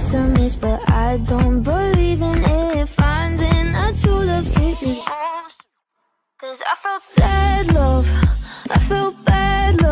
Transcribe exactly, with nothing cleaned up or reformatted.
a miss, but I don't believe in it. Finding a true love kiss is, cause I felt sad love, I felt bad love,